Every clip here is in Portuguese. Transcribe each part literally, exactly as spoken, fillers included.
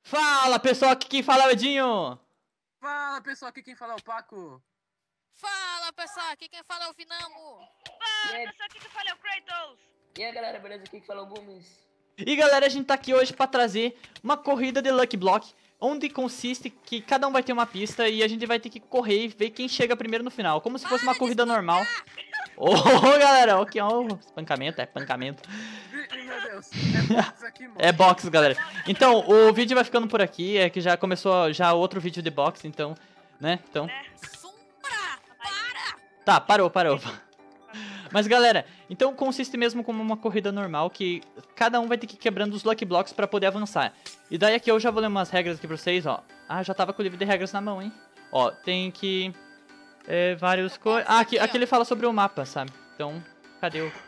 Fala pessoal, aqui quem fala é o Edinho. Fala pessoal, aqui quem fala é o Paco. Fala pessoal, aqui quem fala é o Vinamo. Fala aí? pessoal, aqui quem fala é o Kratos. E aí galera, beleza? Aqui que fala o Bumes. E galera, a gente tá aqui hoje pra trazer uma corrida de Lucky Block, onde consiste que cada um vai ter uma pista e a gente vai ter que correr e ver quem chega primeiro no final, como se fosse uma corrida normal. Ô, oh, galera, aqui ó, espancamento, é espancamento. Meu Deus, é box aqui, mano. É box, galera. Então, o vídeo vai ficando por aqui, é que já começou já outro vídeo de box, então, né, então... Sombra, para! Tá, parou, parou. Mas galera, então consiste mesmo como uma corrida normal, que cada um vai ter que ir quebrando os Lucky Blocks pra poder avançar. E daí aqui eu já vou ler umas regras aqui pra vocês, ó. Ah, já tava com o livro de regras na mão, hein. Ó, tem que... É, vários coisas... Ah, aqui, aqui ele fala sobre o mapa, sabe? Então, cadê o...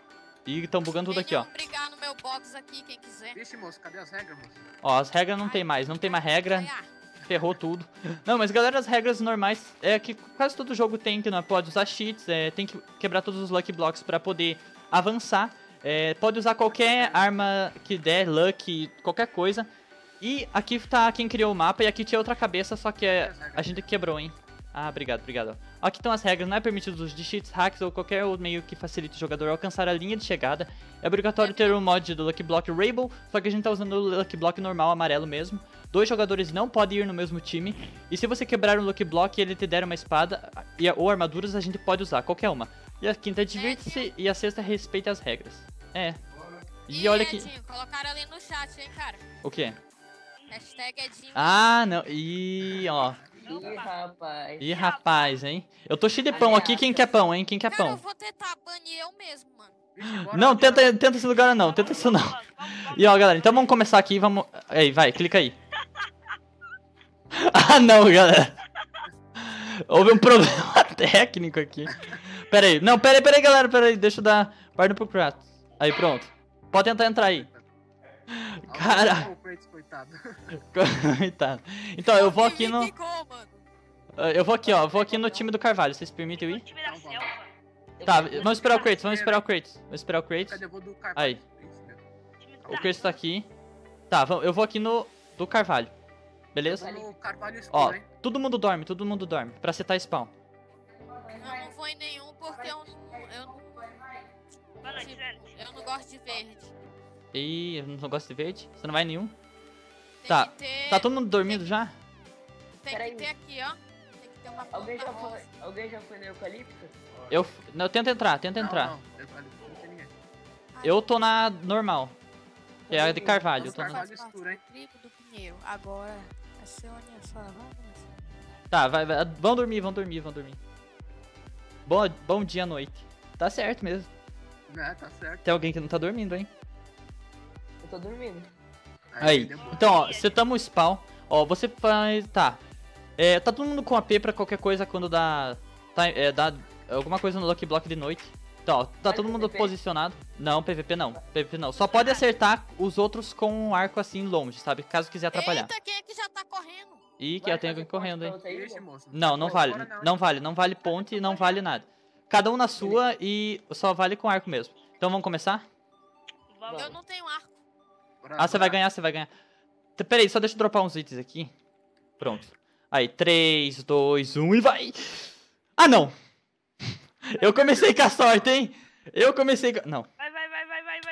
Ih, tão bugando tudo aqui, ó. Venham brigar no meu box aqui, quem quiser. Vixe, moço, cadê as regras, moço? Ó, as regras não tem mais, não tem mais regra. Ferrou tudo. Não, mas galera, as regras normais é que quase todo jogo tem que não pode usar cheats, é, tem que quebrar todos os Lucky Blocks pra poder avançar. É, pode usar qualquer arma que der, Lucky, qualquer coisa. E aqui tá quem criou o mapa e aqui tinha outra cabeça, só que é, a gente quebrou, hein. Ah, obrigado, obrigado. Aqui estão as regras, não é permitido o uso de cheats, hacks ou qualquer outro meio que facilite o jogador alcançar a linha de chegada. É obrigatório ter o mod do Lucky Block Rainbow, só que a gente tá usando o Lucky Block normal, amarelo mesmo. Dois jogadores não podem ir no mesmo time. E se você quebrar um Lucky Block e ele te der uma espada e, ou armaduras, a gente pode usar, qualquer uma. E a quinta é divirte-se e a sexta respeita as regras. É. E, E olha que... Edinho, colocaram ali no chat, hein, cara. O quê? Hashtag Edinho. Ah, não. Ih, ó. Ih, rapaz. Ih, rapaz, hein. Eu tô cheio de pão aqui. Quem quer pão, hein? Quem quer Cara, eu pão? vou tentar banir eu mesmo, mano. Vixe, bora, Não, bora. tenta, tenta esse lugar não. Tenta isso não. E ó, galera, então vamos começar aqui. Vamos... Aí, vai, clica aí. Ah, não, galera. Houve um problema técnico aqui. Pera aí. Não, pera aí, pera aí, galera. Pera aí. Deixa eu dar partner pro Kratos. Aí, pronto. Pode tentar entrar aí. Cara. Ó, o Kratos, coitado. Coitado. Então, eu vou aqui no... Ficou, mano. Eu vou aqui, ó. Eu vou aqui no time do Carvalho. Vocês permitem eu ir? Time da selva. Tá, vamos esperar o Kratos. Vamos esperar o Kratos. Vamos esperar o Kratos. Cadê? Eu vou do Carvalho. Aí. Isso, meu. Time O Kratos tá aqui. Tá, vamos- eu vou aqui no do Carvalho. Beleza? Eu vou no Carvalho Ó, escuro, hein? todo mundo dorme, todo mundo dorme. Pra setar spawn. Eu não vou em nenhum porque eu não... Eu não, Boa noite, tipo, velho. eu não gosto de verde. Ih, eu não gosto de verde. Você não vai em nenhum? Tem Tá. que ter... Tá todo mundo dormindo já? Tem Peraí. que ter aqui, ó. Tem que ter uma Alguém já planta foi, rosa. alguém já foi no eucalipto? Eu, não, tenta entrar, tenta Não, entrar. não, eu falei, não tem ninguém. Eu tô na normal. Que é a de Carvalho. Eu tô na... Carvalho escuro, hein? Trigo do Pinheiro. Agora, vai ser onde é só. Vamos começar. Tá, vai, vai. Vão dormir, vão dormir, vão dormir. Bom, bom dia, noite. Tá certo mesmo. É, tá certo. Tem alguém que não tá dormindo, hein? Eu tô dormindo. Aí, demorou. então, ó, setamos o spawn. Ó, você faz... Tá. É, tá todo mundo com A P pra qualquer coisa quando dá... Tá, é, dá alguma coisa no Lucky Block de noite. Então, ó, tá Mas todo mundo P V P? posicionado. Não, P V P não. P V P não. Só pode acertar os outros com um arco assim longe, sabe? Caso quiser atrapalhar. Eita, quem é que já tá correndo? Ih, que Vai eu tenho fazer alguém correndo, hein? ponte pra outra Vixe, ilha? moço. Não, não Pô, vale. bora não, Não hein? vale. Não vale ponte e não vale nada. Cada um na sua e só vale com arco mesmo. Então vamos começar? Vamos. Eu não tenho arco. Bora, Ah, você bora. vai ganhar, você vai ganhar. T- Pera aí, só deixa eu dropar uns itens aqui. Pronto. Aí, três, dois, um e vai! Ah, não! Eu comecei com a sorte, hein? Eu comecei com... Não. Vai, vai, vai, vai, vai, vai.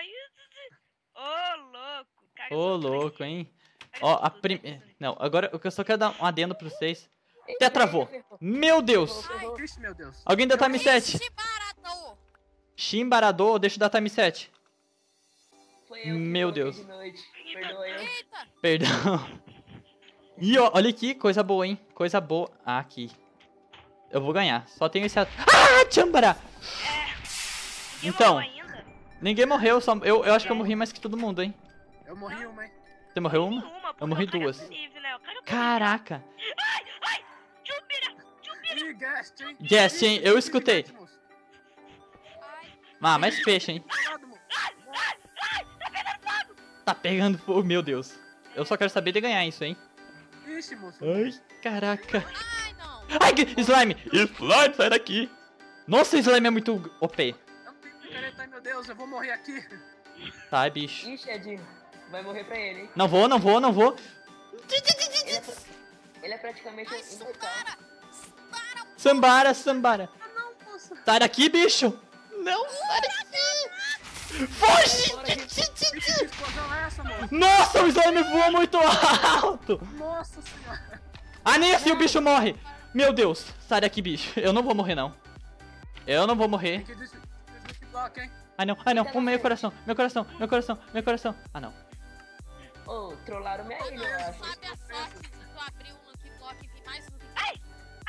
Ô, louco. Cara, eu Ô, sou louco, flex. hein? Cara, eu Ó, sou a flex. prim... Não, agora eu só quero dar um adendo pra vocês. Até Eita, travou. ferrou. Meu Deus! Ferrou. Vixe, meu Deus. Alguém dá time set? Ixi, barato! Shimbarador, deixa eu dar time set. Foi eu que Meu coloquei Deus. de noite. Perdoa eu. Eita! Perdão. Ih, ó, olha aqui, coisa boa, hein? Coisa boa. Ah, aqui. Eu vou ganhar. Só tenho esse... at- Ah, Chambara! Ninguém Então. morreu ainda? Ninguém morreu, só... eu, eu acho que eu morri mais que todo mundo, hein? Eu morri uma, hein? Você morreu uma? Nenhuma, porque Eu morri o cara é duas. livre, né? O cara é Caraca! Ai, ai! Tchubira! Tchubira! Ih, guest, hein? Guest, hein? Eu escutei. Guest, moço. Ai, Ah, mais peixe, hein? Cuidado, moço. Tá pegando fogo, meu Deus. Eu só quero saber de ganhar isso, hein? Vixe, moço. Ai, caraca. ai, não. Ai, que- slime! Slime, sai daqui! Nossa, slime é muito O P. Eu não tenho picareta, ai meu Deus, eu vou morrer aqui. Tá, bicho. Ixi, Edinho. Vai morrer pra ele, hein? Não vou, não vou, não vou. Ele é, pra- ele é praticamente Ai, imortal. Sambara! Sambara! Sambara, Sambara. Ah, não, moço. Sai daqui, bicho. Não, sai daqui. Foge. Agora, gente. Que explosão é essa, moço? Nossa, o slime voa muito alto. Nossa senhora. Ah, nem assim o bicho morre. Meu Deus, sai daqui, bicho. Eu não vou morrer, não. Eu não vou morrer. Tem que des- desbloquear, hein? Ai, não, ai, não. O meu coração, meu coração, meu coração, meu coração. Ah, não. Ô, trollaram minha ilha, eu acho. Sabe a sorte de tu abrir um Lucky Block e vir mais Lucky Block? Aí,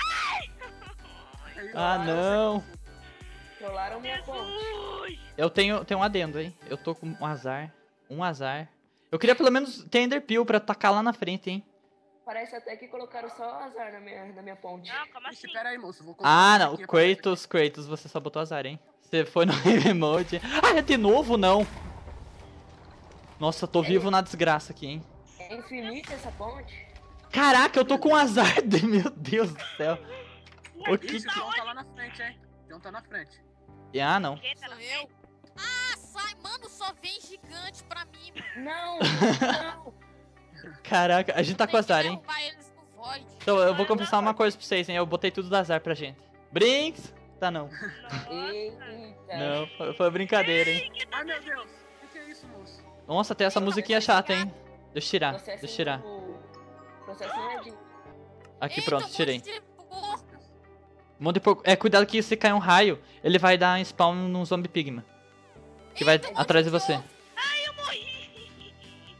Ah, ó, não. Trollaram minha ponte. Jesus! Eu tenho, tenho um adendo, hein. Eu tô com um azar. Um azar. Eu queria pelo menos ter Ender Pill pra tacar lá na frente, hein. Parece até que colocaram só azar na minha, na minha ponte. Não, como Ixi, assim? pera aí, moço. Vou colocar Ah, uma não. musiquinha pra você. Kratos, Kratos, você só botou azar, hein. Você foi no remote. Ah, é de novo, não. Nossa, tô vivo na desgraça aqui, hein. É infinita essa ponte? Caraca, eu tô com azar. de- Meu Deus do céu. O que... Ixi, o John tá lá na frente, hein? O John tá na frente. Ah, não. Quem tá na Sou eu? Ah, sai, mano, só vem gigante pra mim, mano. Não! Não! Caraca, a gente tá Tem com que azar, hein. derrubar eles no Void. Então, eu vou confessar uma coisa pra vocês, hein. Eu botei tudo do azar pra gente. Brinks? Tá, não. Eita! Não, foi, foi brincadeira, hein. Ai, meu Deus. O que, que é isso, moço? Nossa, tem essa musiquinha chata, hein. Deixa eu tirar, deixa eu tirar. Processinho de... Aqui, Eita, pronto, um monte tirei. de porco. Um monte de porco. É, cuidado que se cair um raio, ele vai dar spawn num zombie pigma. Que vai Eita, um monte atrás de de você. porco. Ai, eu morri!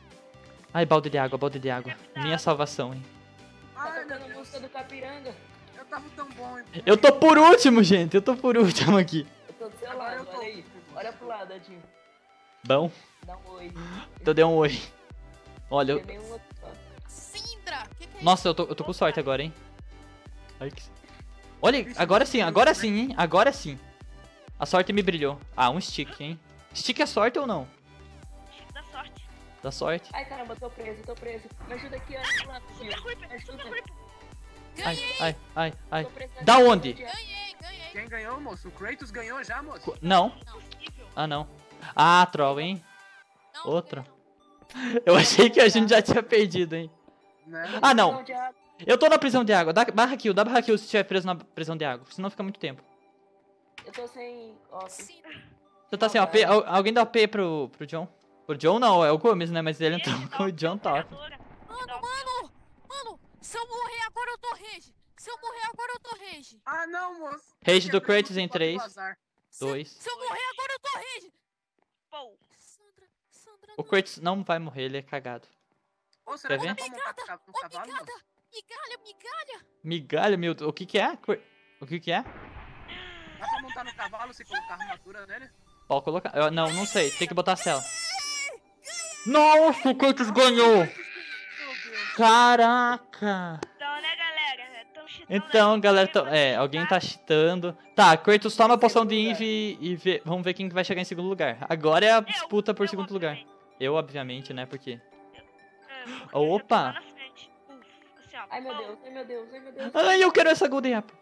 Ai, balde de água, balde de água. Minha salvação, hein. Tá Ai, meu tocando a Deus. música do Capiranga. Eu tava tão bom, hein? Eu tô por último, gente. Eu tô por último aqui. Eu tô do seu Agora eu lado, tô. olha aí. Olha pro lado, Adinho. Bom, Dá um oi. então deu um oi. Olha, eu... Tem nenhum outro só. Sindra, que que é Nossa, eu tô, eu tô com sorte agora, hein. Ai, que... Olha, agora sim, agora sim, hein. Agora sim. A sorte me brilhou. Ah, um stick, hein. Stick é sorte ou não? Da sorte. Da sorte. Ai, caramba, eu tô preso, eu tô preso. Me ajuda aqui, olha pro lado, Adinho. Super Creeper, Me Super ajuda. Creeper. Ai, ai, ai, ai. Tô precisando Da de onde? ajuda. Ganhei, ganhei. Quem ganhou, moço? O Kratos ganhou já, moço? Co- Não. Possível. Ah, não. Ah, troll, hein. Não, Outra. não. Eu achei que a gente já tinha perdido, hein. Né? Ah, não. de água. Eu tô na prisão de água. Dá barra kill, dá barra kill se estiver preso na prisão de água. Senão fica muito tempo. Eu tô sem off. Sindra. Você tá sem O P? Al- Alguém dá O P pro, pro John? Pro John não, é o Gomes, né? Mas ele entrou Esse com o John top. operadora. Mano, mano, mano, se eu morrer agora eu tô rage. Se eu morrer agora eu tô rage. Ah, não, moço. Rage do Quebrei Kratos o em do três. azar. Se- Dois. Se eu morrer agora eu tô rage. Pô, Sandra, Sandra, O não. Kratos não vai morrer, ele é cagado. Ô, será Quer que ver? dá pra montar no ca- no Ô, cavalo, migada, moço? migalha, migalha. Migalha, meu... O que que é? Cra- O que que é? Dá pra montar no cavalo se colocar armadura nele? Pode colocar. Eu- não, não sei. Tem que botar a cela. Nossa, o Kratos ganhou! Meu Deus. Caraca! então, né, galera? Tão cheatando Então, aí, galera, porque tô- é, alguém tá cheatando. Tá, Kratos toma a poção de Eve e vê- vamos ver quem que vai chegar em segundo lugar. Agora é a Eu, disputa por eu, segundo lugar. obviamente. Eu, obviamente, né? Porque. É, porque Opa! eu já tô lá na frente. Uf, assim, ó, Ai, meu pô, Deus, ai, meu Deus, ai, meu Deus. Ai, eu quero essa Golden Apple.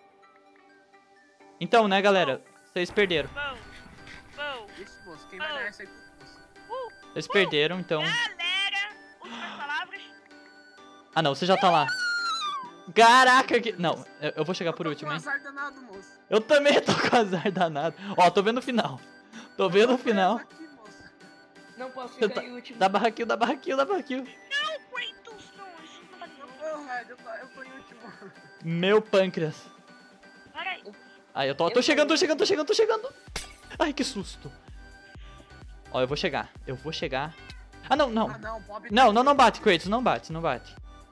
Então, né, galera? Vocês perderam. pô, pô. Ixi, moço, quem vai ganhar essa aí? Moço? Vocês perderam, então. Galera, últimas palavras. Ah, não, você já tá lá. Caraca, que. Não, eu, eu vou chegar por Eu tô último, com hein? azar danado, moço. Eu também tô com azar danado. Ó, tô vendo o final. Tô vendo o Tô final. preso aqui, moço. Não posso Você ficar tá- em último. Dá barra kill, dá barra kill, dá barra kill. Não, Kratos, não, isso não vale não. Ô, Red, eu tô, eu tô em último. Meu pâncreas. Para aí. Ai, eu tô, tô chegando, tô chegando, tô chegando, tô chegando. Ai, que susto. Ó, eu vou chegar. Eu vou chegar. Ah, não, não. Ah, não, Bob tá Não, aqui. não, não bate, Kratos, não bate, não bate.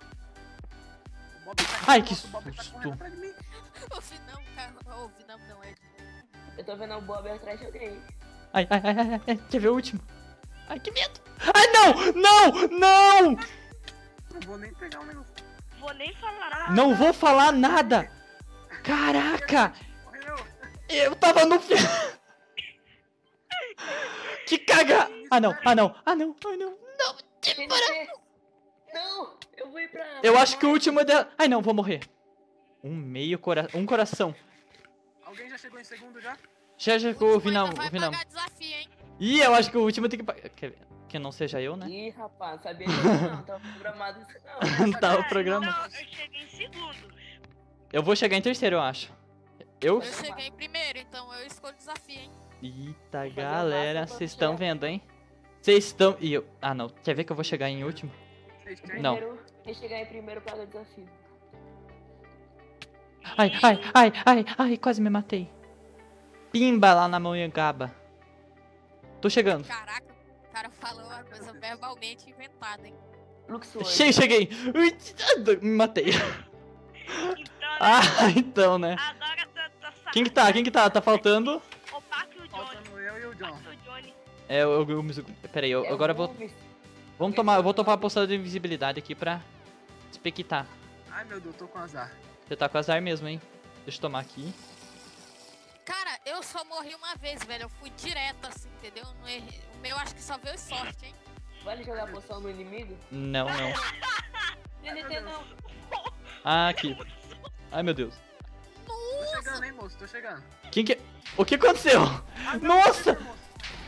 O Bob tá aqui, Ai, moço, que o Bob tá susto. correndo atrás de mim. Ouvi não, cara. Ouvi não, não é. Eu tô vendo o Bob atrás de alguém. Ai, ai, ai, ai, ai, quer ver o último? Ai, que medo. Ai, não, não, não. Não vou nem pegar o negócio. Vou nem falar nada. Não vou falar nada. Caraca, Morreu. eu tava no final. Que caga. Ah, não, ah, não, ah, não, ai, não. Não, Tem você. Não, eu vou ir pra... eu acho que o último é dela. Ai, não, vou morrer. Um meio coração, um coração. Alguém já chegou em segundo já? Já, já, eu ouvi não, Ainda vai ouvi não. pagar desafio, hein? Ih, eu acho que o último tem que... pa- Quer ver? Quer que não seja eu, né? Ih, rapaz, sabia disso não, tava programado isso não. Não tava Ah, programado. Não, eu cheguei em segundo. Eu vou chegar em terceiro, eu acho. Eu? Eu cheguei primeiro, então eu escolho o desafio, hein? Eita, fazer galera, massa pra vocês estão chegar. vendo, hein? Vocês estão... E eu... Ah, não. Quer ver que eu vou chegar em último? Vocês têm? Não. Primeiro, quem chegar em primeiro paga o desafio. Ai, ai, ai, ai, ai, quase me matei. Pimba lá na Monhangaba. Tô chegando. Caraca, o cara falou uma coisa verbalmente inventada, hein? Luxuoso. Che cheguei. Ui, me matei. Então, né? Ah, então, né? Agora tá, tá saindo. Quem que tá? Quem que tá? Tá faltando? O Paco e o Johnny. Faltando eu e o John. Paco e o Johnny. É, eu... eu peraí, eu, É agora eu o vou... Gomes. Vamos tomar... Eu vou tomar a poção de invisibilidade aqui pra... Espequitar. Ai, meu Deus, tô com azar. Você tá com azar mesmo, hein? Deixa eu tomar aqui. Cara, eu só morri uma vez, velho. Eu fui direto, assim, entendeu? Não errei. O meu acho que só veio sorte, hein? Vale jogar poção no inimigo? Não, não. T N T não. Ah, aqui. Ai, meu Deus. Tô chegando, hein, moço, tô chegando. Quem que... O que aconteceu? Ah, não, Nossa! moço.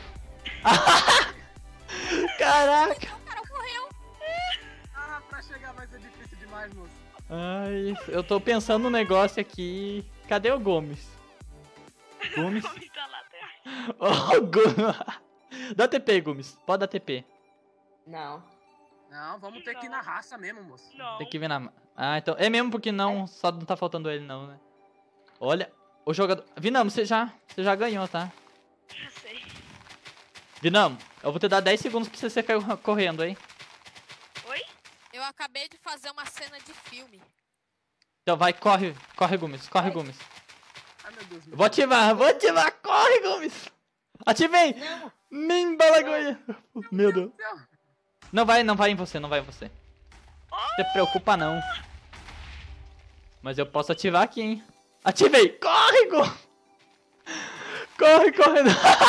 Caraca! O cara morreu. Ah, pra chegar vai ser difícil demais, moço. Ai, eu tô pensando no negócio aqui. Cadê o Gomes? Gomes? Como tá lá atrás? Oh, Gomes. Dá T P, Gomes. Pode dar T P. Não. Não, vamos ter que ir na raça mesmo, moço. Não. Tem que vir na... Ah, então... É mesmo porque não... Só não tá faltando ele não, né? Olha... O jogador... Vinamo, você já... Você já ganhou, tá? Eu sei. Vinamo, eu vou te dar dez segundos pra você sair correndo, hein? Oi? Eu acabei de fazer uma cena de filme. Então vai, corre. Corre, Gomes. Corre, Gomes. Ai, meu Deus. Eu vou ativar, vou ativar. Corre, Gomes. Ativei. Não. Mimba lagoinha. Meu Deus. Deus. Não vai, não vai em você, não vai em você. Não se preocupa, não. Mas eu posso ativar aqui, hein? Ativei. Corre, Gomes. Corre, corre.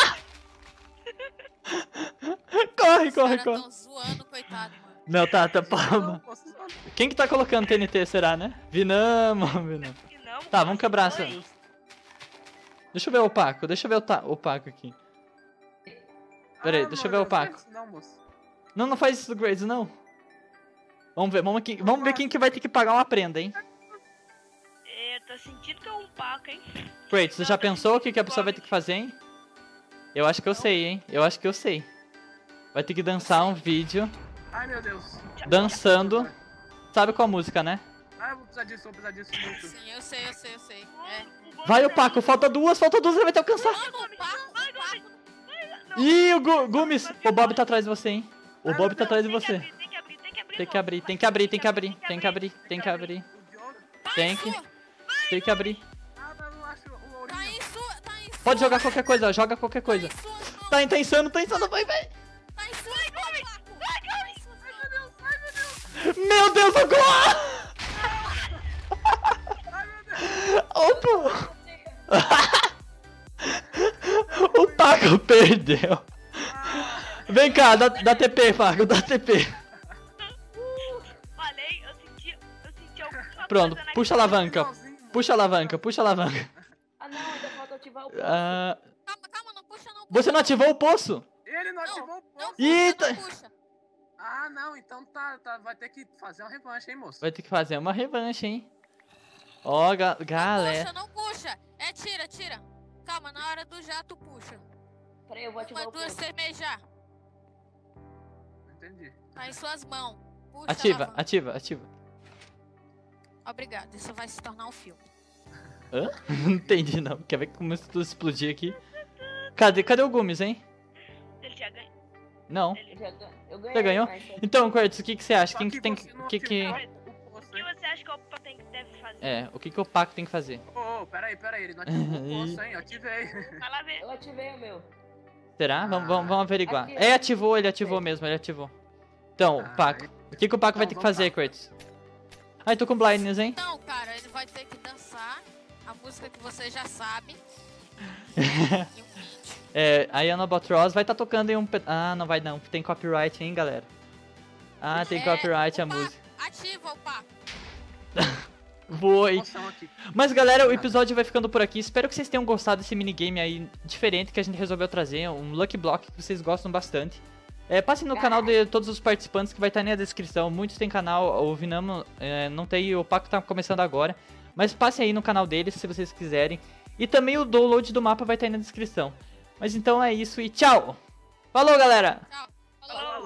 Corre, Os corre, caras corre. tão zoando, coitado, mano. Não, tá, tá, Não, palma. moço, não. Quem que tá colocando T N T, será, né? Vinamo, Vinamo. E não, Tá, vamos quebrar essa. Oi? Deixa eu ver o opaco, deixa eu ver o ta- opaco aqui. Pera aí, Ah, deixa eu meu ver o Deus, opaco. isso Não, moço. Não, não faz isso do Grades, não. Vamos ver, vamos, aqui, vamos ver quem que vai ter que pagar uma prenda, hein? É, tô sentindo que é um Paco, hein? Grades, você já pensou o que, que a pessoa vai ter que fazer, hein? Eu acho que eu sei, hein? Eu acho que eu sei. Vai ter que dançar um vídeo Ai, meu Deus. dançando. Sabe qual música, né? Ah, eu vou precisar disso, vou precisar disso muito. Sim, eu sei, eu sei, eu sei. É. Vai, Opaco, falta duas, falta duas, ele vai te alcançar. Mano, o Paco, o Paco. Ih, o Gu- Gumes, o Bob tá atrás de você, hein? O Bob tá atrás de Tem que você. abrir, tem que abrir, tem que abrir. Tem que abrir, tem que abrir, tem que abrir, tem que abrir, tem que abrir. O John... Tem que, tem que abrir. Ah, mas eu não acho o Tá ourinho. em sua, tá em sua. Pode jogar qualquer coisa, joga qualquer coisa. Tá em suas mãos, Tá, tá insano, tá insano, vai, vai. tá em suas mãos, Paco. Tá em suas mãos. Meu Deus, socorro! Ai, meu Deus. Opa! O Paco perdeu. Vem cá, dá, dá T P, Paco, dá T P. Falei, eu senti, eu senti alguma Pronto, coisa na puxa a alavanca. Igualzinho, moço. Puxa a alavanca, puxa a alavanca. Ah, não, ainda falta ativar o poço. Ah, Calma, calma, não puxa não. você não ativou o poço? Ele não Não, ativou o Não poço. puxa, Eita. não puxa. Ah, não, então tá, tá, vai ter que fazer uma revanche, hein, moço? Vai ter que fazer uma revanche, hein? Ó, ga Não galera. puxa, não puxa. É, tira, tira. Calma, na hora do jato puxa. Peraí, eu vou ativar Uma, o duas, poço. cermejar. Entendi. Tá em suas mãos. Puxa, Ativa, alavanca. ativa, ativa. Obrigado, isso vai se tornar um filme. Hã? Não entendi, não. Quer ver que começa tudo a explodir aqui? Cadê, cadê o Gumes, hein? Ele já ganhou. Não. Eu já gan- eu ganhei. Você ganhou? mas- Então, Curtis, o que, que você acha? Só Quem que tem que... você não que, que... ativou o poço, O que hein? você acha que o Paco tem que deve fazer? É, o que, que o Paco tem que fazer? Ô, ô, peraí, peraí, ele não ativou o poço, hein? Eu ativei. Vai lá ver. Eu ativei o meu. Será? Vamos, vamos, vamos averiguar. Aqui, É, ó. ativou, ele ativou mesmo, ele ativou. Então, Ah, Paco, o que, que o Paco vai ter que Então, vamos fazer, lá. Curtis? Ai, tô com blindness, hein? Então, cara, ele vai ter que dançar a música que você já sabe. e um vídeo. É, a Yana Botros vai estar tá tocando em um... pe- Ah, não vai não, tem copyright, hein, galera? Ah, tem É, copyright a o Paco, música. Ativa o Paco. Voa, hein? Poção aqui. Mas galera, o episódio vai ficando por aqui. Espero que vocês tenham gostado desse minigame aí diferente que a gente resolveu trazer. Um Lucky Block que vocês gostam bastante. É, passe no canal de todos os participantes que vai estar na descrição. Muitos têm canal, o Vinamo é, não tem, o Paco tá começando agora. Mas passe aí no canal deles se vocês quiserem. E também o download do mapa vai estar aí na descrição. Mas então é isso e tchau! Falou, galera! Tchau. Falou.